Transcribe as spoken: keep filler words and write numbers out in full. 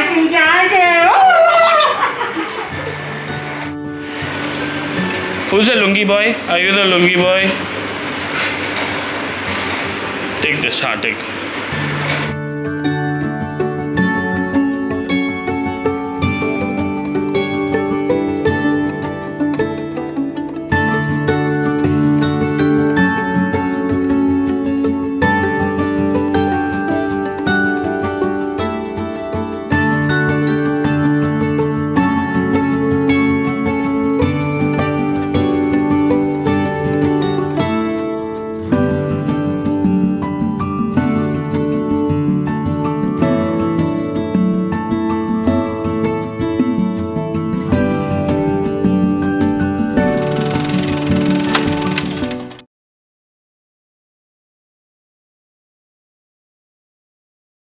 see guys here. Who's the lungi boy? Are you the lungi boy? Take this, huh? Take.